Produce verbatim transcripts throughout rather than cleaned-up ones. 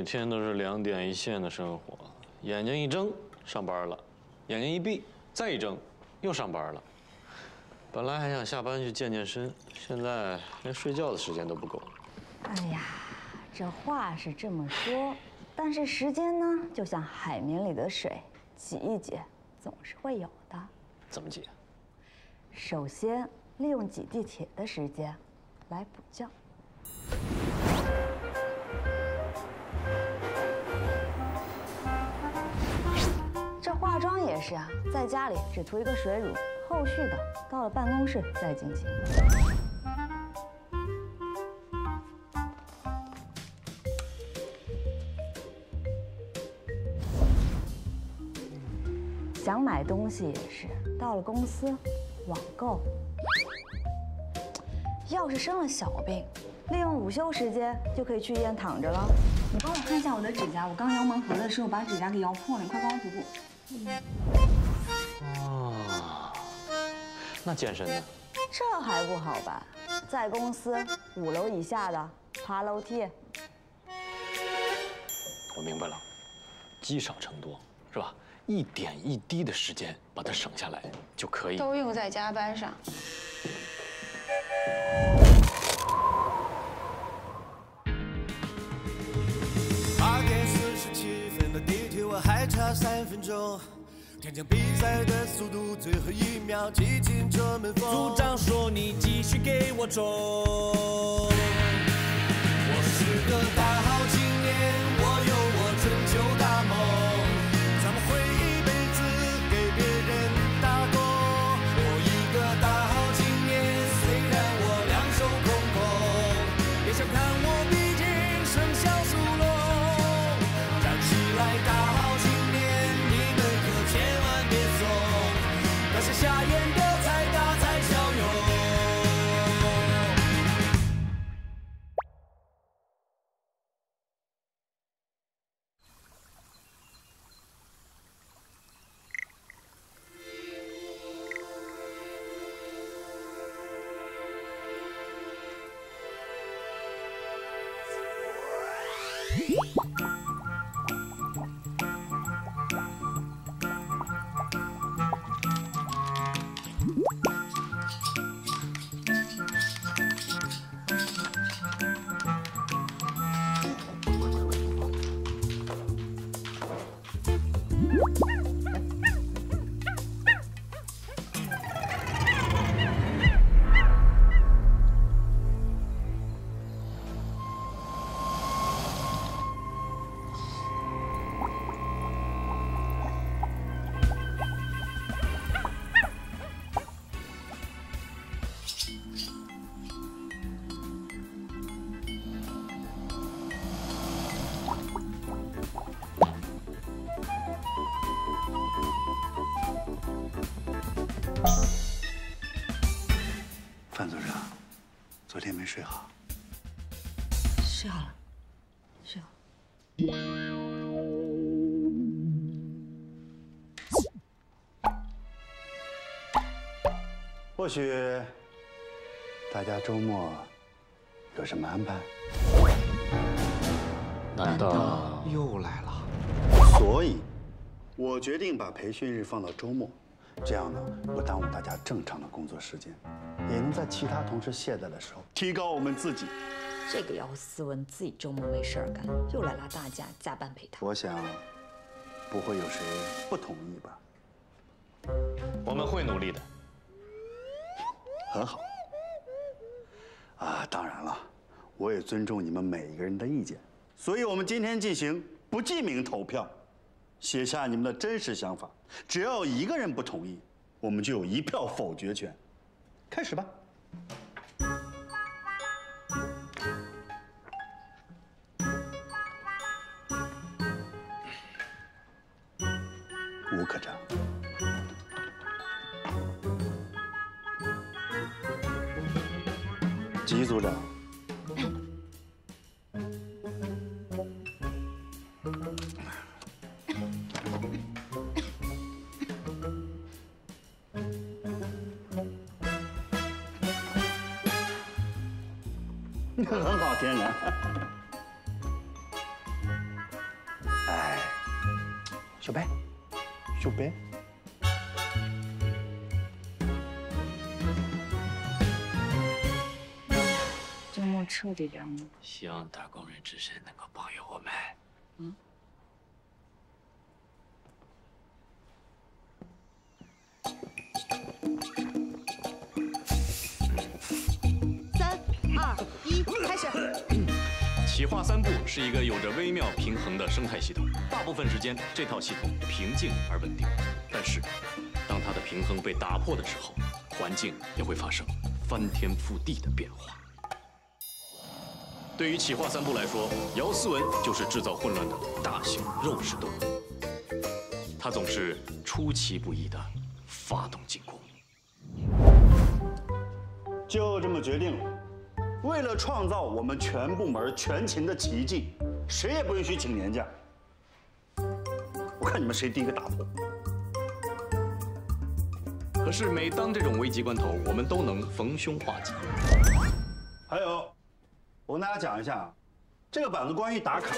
每天都是两点一线的生活，眼睛一睁上班了，眼睛一闭再一睁又上班了。本来还想下班去健健身，现在连睡觉的时间都不够。 哎呀，这话是这么说，但是时间呢，就像海绵里的水，挤一挤总是会有的。 怎么挤？ 首先，利用挤地铁的时间来补觉。 这化妆也是啊，在家里只涂一个水乳，后续的到了办公室再进行。想买东西也是，到了公司网购。要是生了小病，利用午休时间就可以去医院躺着了。你帮我看一下我的指甲，我刚摇盲盒的时候把指甲给摇破了，你快帮我补补。 哦，那健身呢？ 这还不好吧？在公司五楼以下的爬楼梯。 我明白了，积少成多，是吧？一点一滴的时间把它省下来就可以。 都用在加班上。 八点四十七分的地铁，我还差三分钟。 天将比赛的速度，最后一秒挤进这门缝。组长说你继续给我冲。我是个大好青年，我有我春秋大梦，怎么会一辈子给别人打工？我一个大好青年，虽然我两手空空，别小看我，毕竟生肖属龙。站起来，大好青年。 千万别怂，那些瞎眼的才大材小用。 范组长，昨天没睡好。 睡好了，睡好了。 或许大家周末有什么安排？ 难道又来了？所以，我决定把培训日放到周末，这样呢不耽误大家正常的工作时间。 也能在其他同事懈怠的时候提高我们自己。 这个姚思文自己周末没事儿干，又来拉大家加班陪他。 我想，不会有谁不同意吧？ 我们会努力的。 很好。啊，当然了，我也尊重你们每一个人的意见，所以我们今天进行不记名投票，写下你们的真实想法。只要有一个人不同意，我们就有一票否决权。 开始吧。吴科长，吉组长，很好，天然。 小白，小白。 周末彻底凉了。 希望打工人之神能够保佑我们。 嗯。 三二一，开始。 企划三部是一个有着微妙平衡的生态系统，大部分时间这套系统平静而稳定，但是当它的平衡被打破的时候，环境也会发生翻天覆地的变化。 对于企划三部来说，姚思文就是制造混乱的大型肉食动物。他总是出其不意地发动进攻。 就这么决定了。为了创造我们全部门全勤的奇迹，谁也不允许请年假。我看你们谁第一个打破。 可是每当这种危急关头，我们都能逢凶化吉。 还有。 我跟大家讲一下啊，这个板子关于打卡。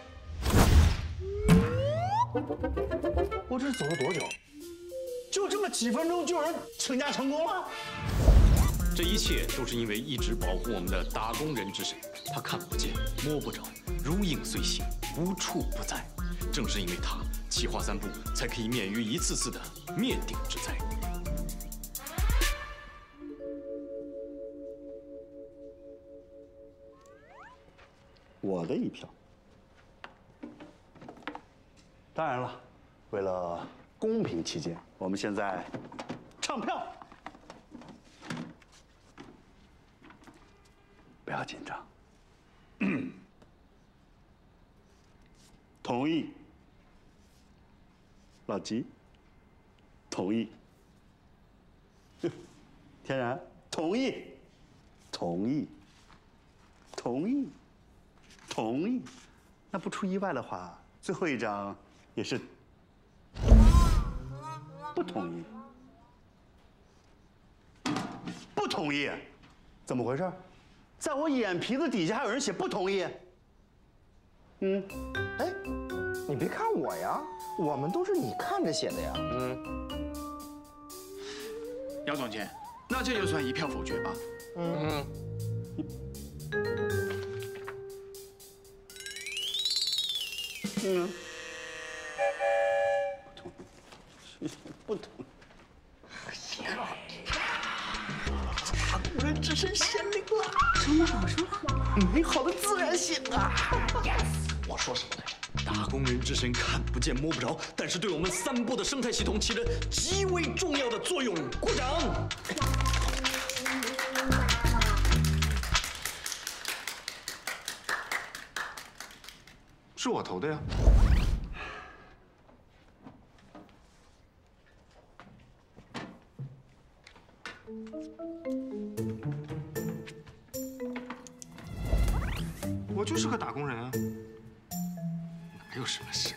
我这是走了多久？就这么几分钟就有人请假成功了？ 这一切都是因为一直保护我们的打工人之神，他看不见、摸不着，如影随形，无处不在。正是因为他，企划三部才可以免于一次次的灭顶之灾。 我的一票。当然了，为了公平起见，我们现在唱票。不要紧张。同意。老吉。同意。天然同意。同意。同意。 同意，那不出意外的话，最后一张也是不同意。不同意，怎么回事？在我眼皮子底下还有人写不同意。嗯， 哎，你别看我呀，我们都是你看着写的呀。 嗯。姚总监，那这就算一票否决吧。嗯。嗯嗯，不同，不同。 打工人之神显灵了， 什么好说了？ 美好的自然醒啊 ！Yes， 我说什么来着？打工人之神看不见摸不着，但是对我们三部的生态系统起着极为重要的作用。鼓掌！ 是我投的呀。我就是个打工人啊，哪有什么神？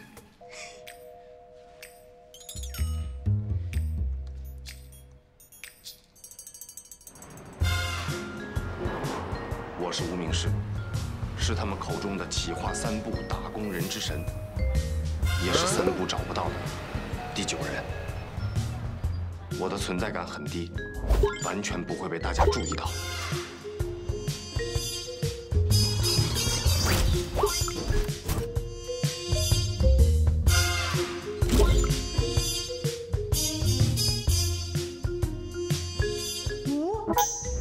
我是无名氏。 是他们口中的企划三部打工人之神，也是三部找不到的第九人。我的存在感很低，完全不会被大家注意到。 吴，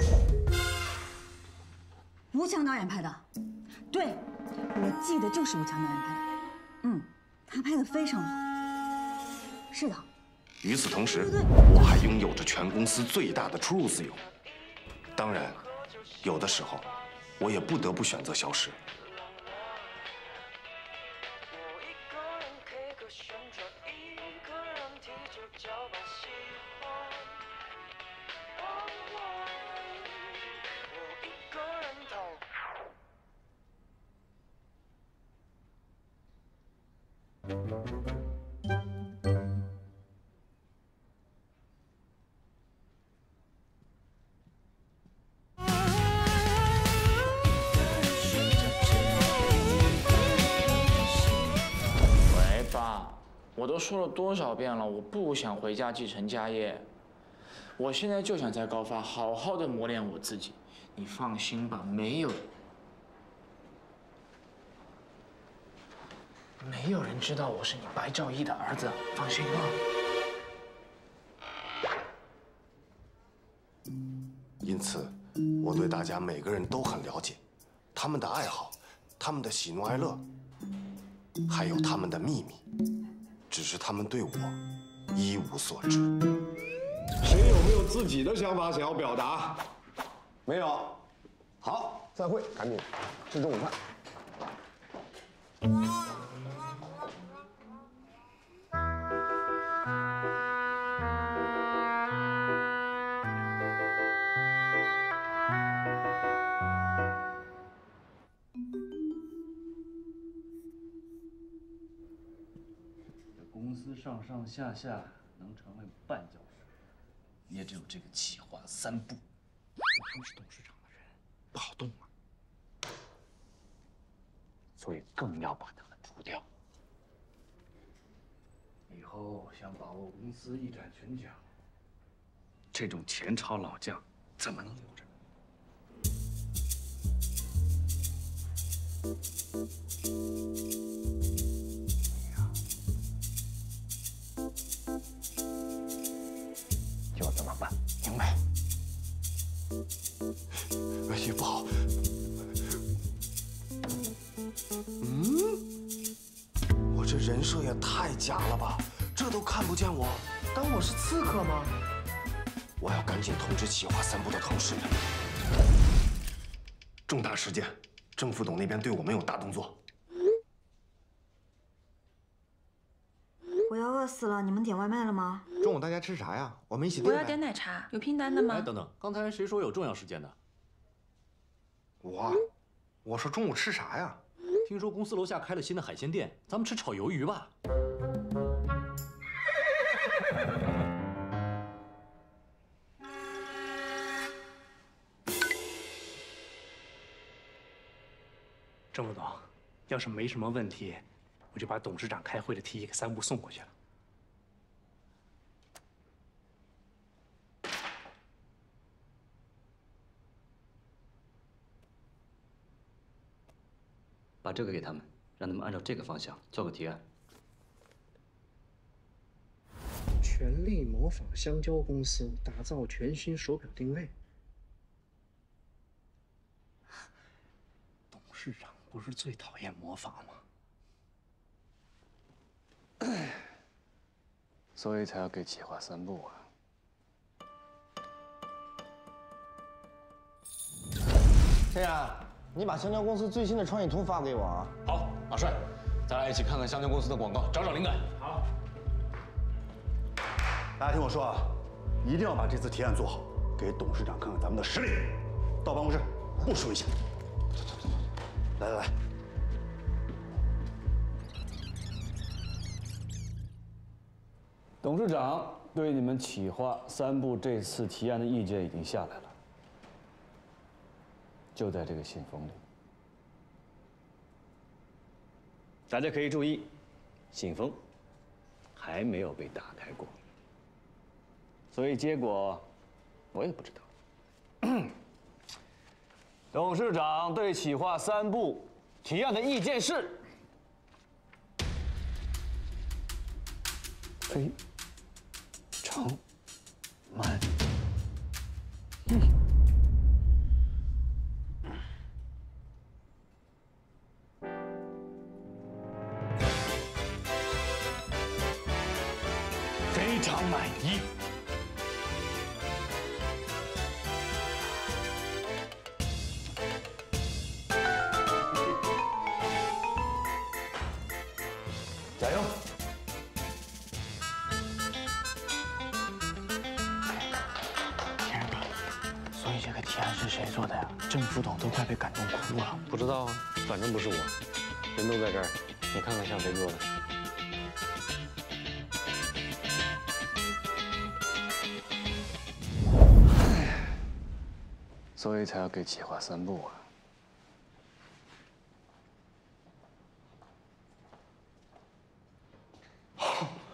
吴强导演拍的。 对，我记得就是吴强导演拍的，嗯，他拍的非常好。是的。 与此同时，我还拥有着全公司最大的出入自由。当然，有的时候，我也不得不选择消失。 我我都说了多少遍了，我不想回家继承家业。我现在就想在高发好好的磨练我自己。你放心吧，没有，没有人知道我是你白兆义的儿子，放心啊。 因此，我对大家每个人都很了解，他们的爱好，他们的喜怒哀乐，还有他们的秘密，只是他们对我一无所知。 谁有没有自己的想法想要表达？ 没有。好，散会，赶紧吃中午饭。 公司上上下下能成为绊脚石，也只有这个企划三部。他们是董事长的人，不好动啊，所以更要把他们除掉。以后想把握公司一展拳脚，这种前朝老将怎么能留着？就这么办，明白？ 也不好。嗯，我这人设也太假了吧？这都看不见我，当我是刺客吗？我要赶紧通知企划三部的同事们。重大事件，郑副董那边对我们有大动作。 我要饿死了，你们点外卖了吗？ 中午大家吃啥呀？我们一起我要点奶茶，有拼单的吗？ 哎，等等，刚才谁说有重要事件的？ 我，我说中午吃啥呀？ 听说公司楼下开了新的海鲜店，咱们吃炒鱿鱼吧。 郑副总，要是没什么问题，我就把董事长开会的提议给三部送过去了。 把这个给他们，让他们按照这个方向做个提案。 全力模仿香蕉公司，打造全新手表定位。董事长不是最讨厌模仿吗？ 所以才要给企划三部啊。 这样，你把香蕉公司最新的创意图发给我啊。 好，马帅，咱俩一起看看香蕉公司的广告，找找灵感。 好。 大家听我说啊，一定要把这次提案做好，给董事长看看咱们的实力。到办公室部署一下。来来来。 董事长对你们企划三部这次提案的意见已经下来了，就在这个信封里。大家可以注意，信封还没有被打开过，所以结果我也不知道。董事长对企划三部提案的意见是：非常满意。非常满意。加油！ 天然哥，所以这个提案是谁做的呀？郑副董都快被感动哭了。 不知道啊，反正不是我，人都在这儿，你看看像谁做的？ 所以才要给企划三部啊。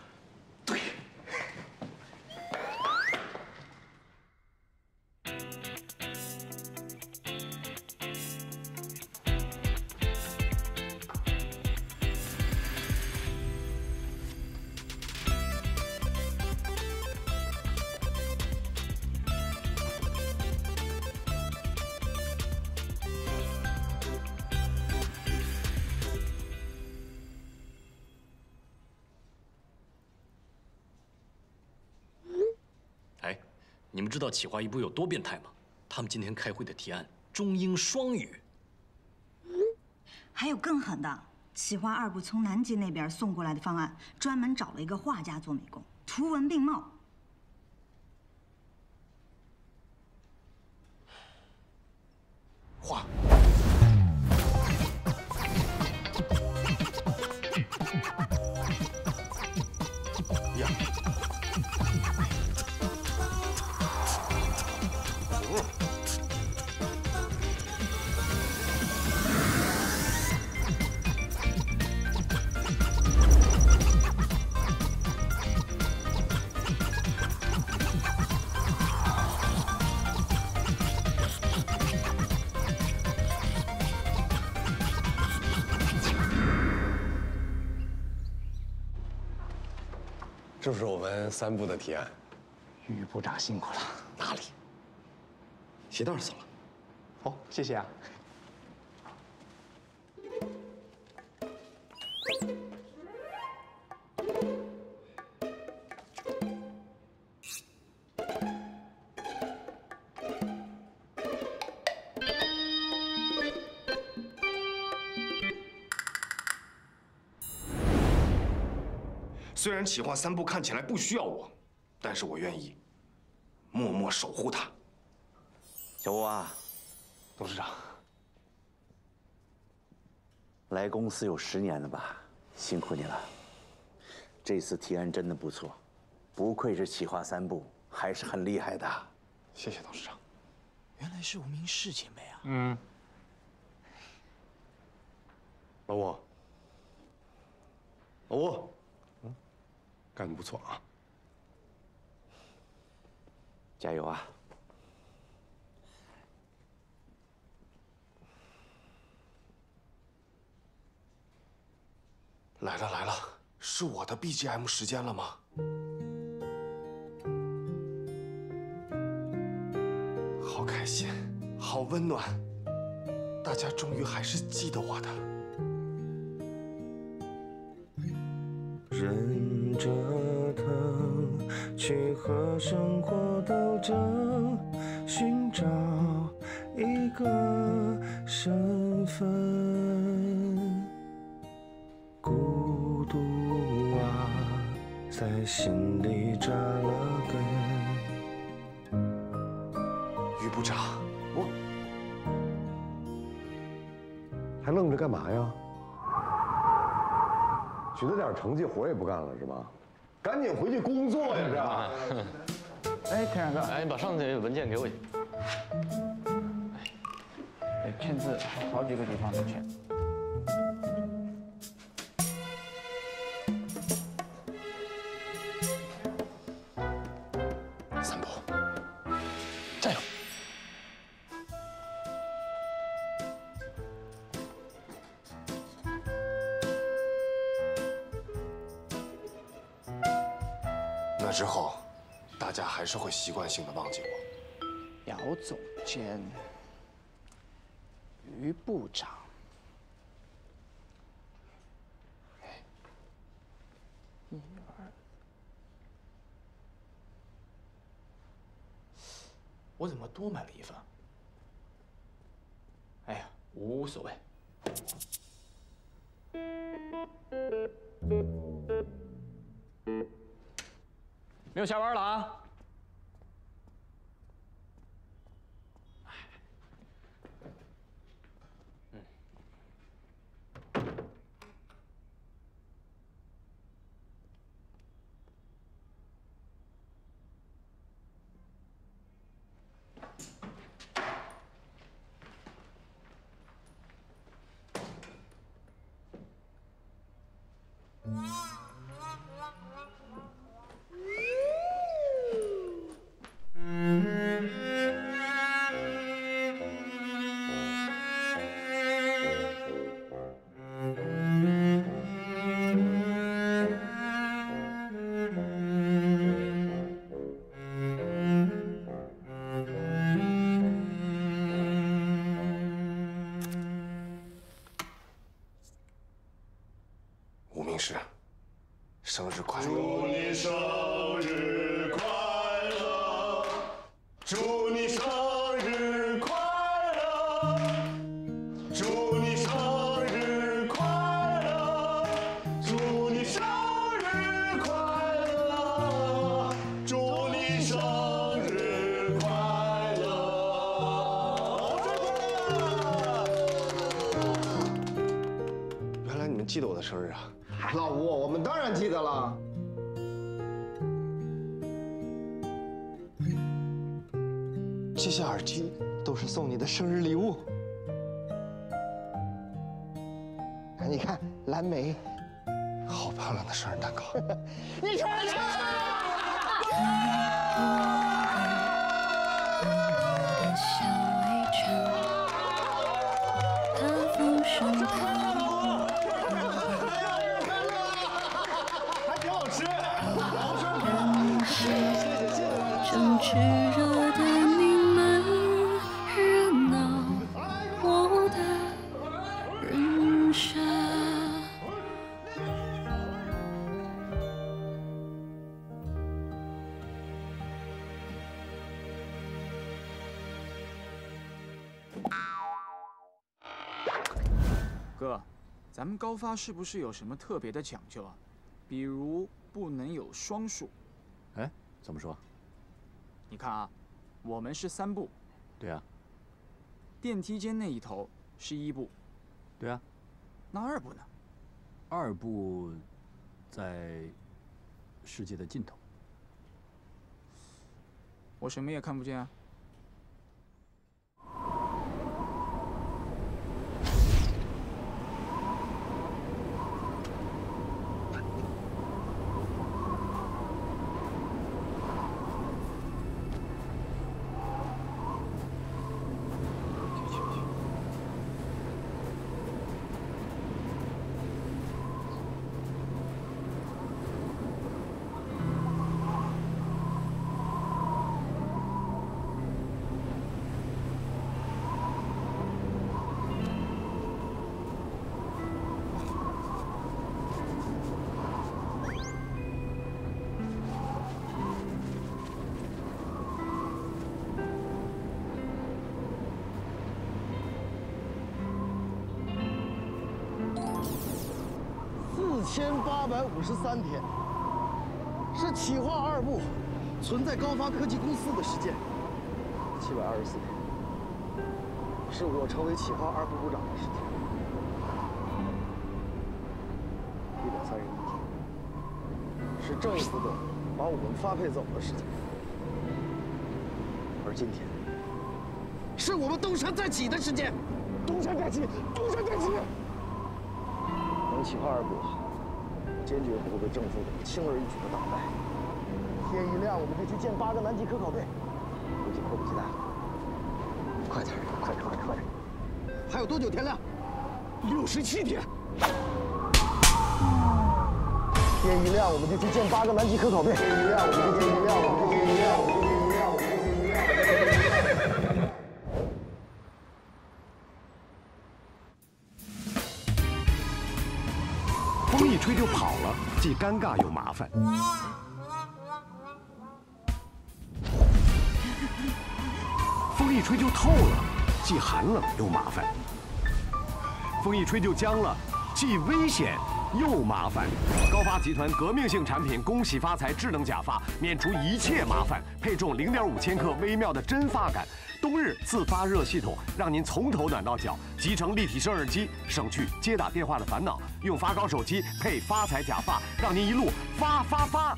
你们知道企划一部有多变态吗？他们今天开会的提案中英双语。 还有更狠的，企划二部从南极那边送过来的方案，专门找了一个画家做美工，图文并茂。 画。呀。哦。 这是我们三部的提案。 于部长辛苦了。 哪里？鞋带走了。 哦，谢谢啊。 虽然企划三部看起来不需要我，但是我愿意默默守护它。 小吴啊， 董事长， 来公司有十年了吧，辛苦你了。这次提案真的不错，不愧是企划三部，还是很厉害的。 谢谢董事长。 原来是无名氏姐妹啊。 嗯。 老吴，老吴。干得不错啊！ 加油啊！ 来了来了，是我的 B G M 时间了吗？好开心，好温暖，大家终于还是记得我的。 忍着疼，去和生活斗争，寻找一个身份。孤独啊，在心里扎了根。 于部长，我还愣着干嘛呀？取得点成绩，活也不干了是吧？赶紧回去工作呀！这。 哎，田冉哥， 哎，你把上次那个文件给我。 哎，签字好几个地方都签。 三部，加油！那之后，大家还是会习惯性的忘记我。 姚总监，于部长，一二，我怎么多买了一份？哎呀，无所谓。没有下班了啊！ 无名氏，生日快乐！ 祝你生日快乐， 祝你生日快乐，祝你生日快乐，祝你生日快乐，祝你生日快乐。 原来你们记得我的生日啊！老吴，我们当然记得了。这些耳机都是送你的生日礼物。看，你看，蓝莓，好漂亮的生日蛋糕。你看看。 还挺好吃。 正炽热的你们热闹我的人生。 哥，咱们高发是不是有什么特别的讲究啊？比如不能有双数。 哎，怎么说？ 你看啊，我们是三部。 对啊。 电梯间那一头是一部。 对啊。 那二部呢？ 二部在世界的尽头。 我什么也看不见啊。 四千八百五十三天，是企划二部存在高发科技公司的时间；七百二十四天，是我成为企划二部部长的时间；一百三十一天，是政府的把我们发配走的时间；而今天，是我们东山再起的时间。东山再起，东山再起！能企划二部，坚决不会被政府给轻而易举的打败。天一亮，我们就去见八个南极科考队，估计迫不及待了。快点，快点，快点，快点！还有多久天亮？六十七天。天一亮，我们就去见八个南极科考队。天一亮，我们就天一亮，我们就天一亮，我们就天一亮，我们就天一亮。 风一吹就跑了，既尴尬又麻烦。风一吹就透了，既寒冷又麻烦。风一吹就僵了，既危险又麻烦。高发集团革命性产品“恭喜发财”智能假发，免除一切麻烦，配重零点五千克，微妙的真发感。冬日自发热系统，让您从头暖到脚，集成立体声耳机，省去接打电话的烦恼。用发高手机配发财假发，让您一路发发发。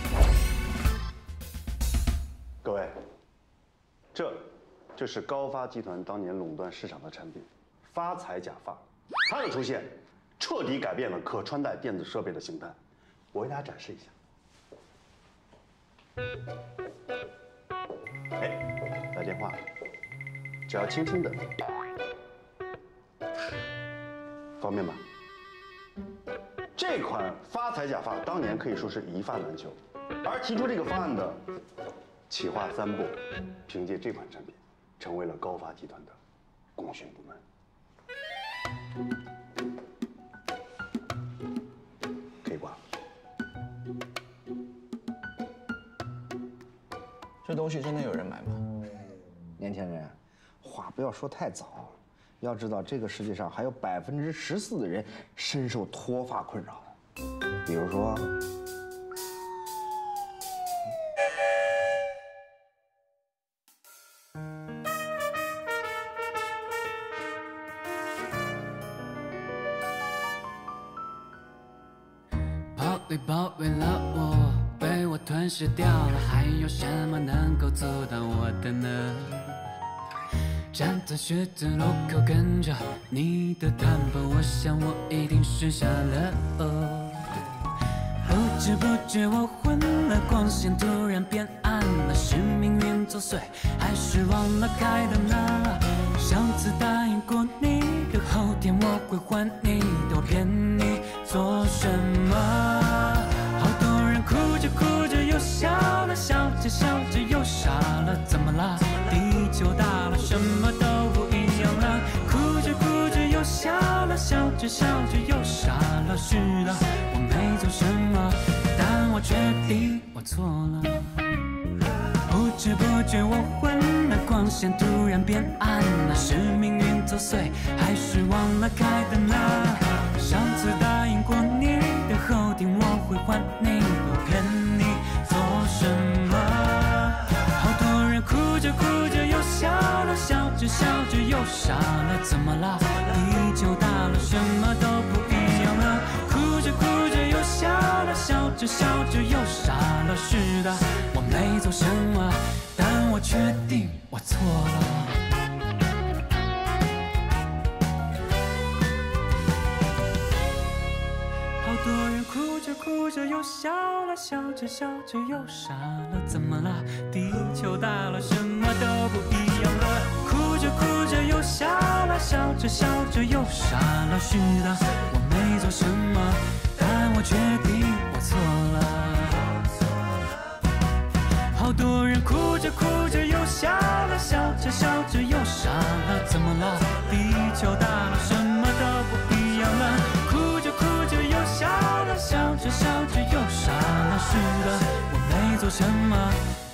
各位，这就是高发集团当年垄断市场的产品——发财假发。它的出现，彻底改变了可穿戴电子设备的形态。我为大家展示一下。哎，来电话，只要轻轻的，方便吧？这款发财假发当年可以说是一发难求，而提出这个方案的企划三部，凭借这款产品，成为了高发集团的供讯部门。可以挂了。 这东西真的有人买吗？ 年轻人，话不要说太早。要知道，这个世界上还有百分之十四的人深受脱发困扰，比如说。 宝贝宝贝了我，被我吞噬掉了，还有什么能够阻挡我的呢？站在十字路口，跟着你的谈判，我想我一定是傻了。哦，不知不觉我昏了，光线突然变暗了，是命运作祟，还是忘了开灯呢？上次答应过你的，后天我会还你的，我骗你做什么？好多人哭着哭着又笑了，笑着笑着又傻了，怎么了？地球大了，什么都不一样了。哭着哭着又笑了，笑着笑着又傻了。是的，我没做什么，但我决定我错了。不知不觉我昏了，光线突然变暗了，是命运作祟，还是忘了开灯呢？上次答应过你的，后天我会还你的，我骗你做什么？好多人哭着哭着又笑了，笑着笑着又傻了，怎么了？地球大了，什么都不一样了。哭着哭着又笑了，笑着笑着又傻了。是的，我没做什么，但我确定我错了。 好多人哭着哭着又笑了，笑着笑着又傻了，怎么了？地球大了，什么都不一样了。哭着哭着又笑了，笑着笑着又傻了。是的，我没做什么，但我决定我错了。好多人哭着哭着又笑了，笑着笑着又傻了，怎么了？地球大了，什么都不一样了。哭着哭着又笑了，笑着笑着又傻了。是的，我没做什么。